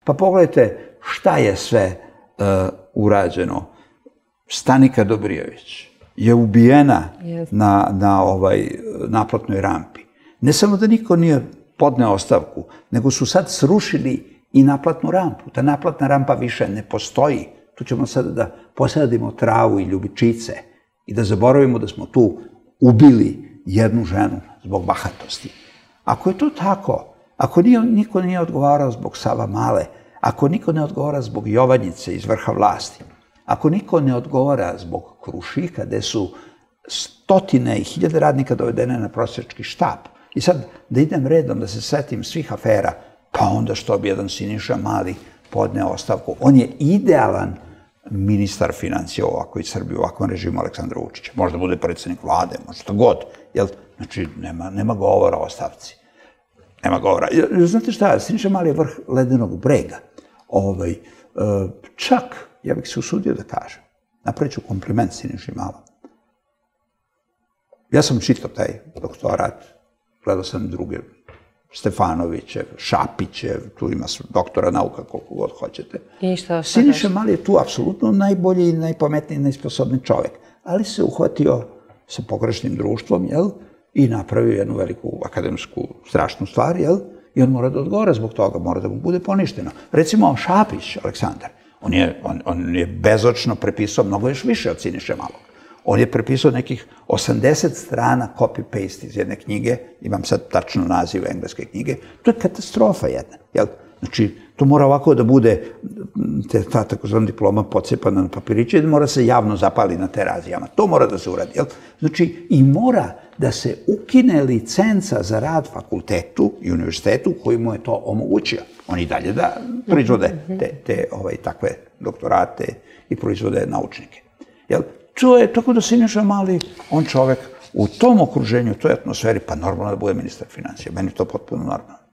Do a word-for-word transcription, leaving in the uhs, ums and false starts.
Pa pogledajte šta je sve urađeno. Stanika Dobrijević je ubijena na naplatnoj rampi. Ne samo da niko nije podneo ostavku, nego su sad srušili i naplatnu rampu. Ta naplatna rampa više ne postoji. Tu ćemo sada da posadimo travu i ljubičice i da zaboravimo da smo tu ubili jednu ženu zbog bahatosti. Ako je to tako, ako niko nije odgovarao zbog Savamale, ako niko ne odgovara zbog Jovanjice iz vrha vlasti, ako niko ne odgovara zbog Krušika, gde su stotine i hiljade radnika dovedene na prosjački štab, i sad da idem redom, da se setim svih afera, pa onda što bi jedan Siniša Mali podneo ostavku. On je idealan ministar financija u ovakvoj Srbiji, u ovakvom režimu Aleksandra Vučića. Možda bude predsjednik vlade, možda što god. Znači, nema govora o ostavci. Nema govora. Znate šta, Siniša Mali je vrh ledenog brega. Čak, ja bih se usudio da kažem, napravit ću kompliment Siniši Malom. Ja sam čitao taj doktorat, gledao sam druge, Stefanovićev, Šapićev, tu ima doktora nauka koliko god hoćete. I šta? Siniša Mali je tu apsolutno najbolji, najpametniji, najsposobniji čovek, ali se uhvatio sa pogrešnim društvom, jel? I napravio jednu veliku akademsku strašnu stvar, jel? I on mora da odgovara zbog toga, mora da mu bude poništeno. Recimo, Šapić, Aleksandar, on je bezočno prepisao mnogo još više od Siniše Malog. On je prepisao nekih osamdeset strana copy-paste iz jedne knjige, imam sad tačno naziv engleske knjige, to je katastrofa jedna, jel? Znači, to mora ovako da bude, ta takozvana diploma pocepana na papiriće, da mora se javno zapali na terazijama. To mora da se uradi, jel? Znači, i mora da se ukine licenca za rad fakultetu i univerzitetu koji mu je to omogućio. Oni i dalje da proizvode te takve doktorate i proizvode naučnike. Jel? To je, tako da Siniša Mali, on čovek u tom okruženju, u toj atmosferi, pa normalno da bude ministar financija. Meni je to potpuno normalno.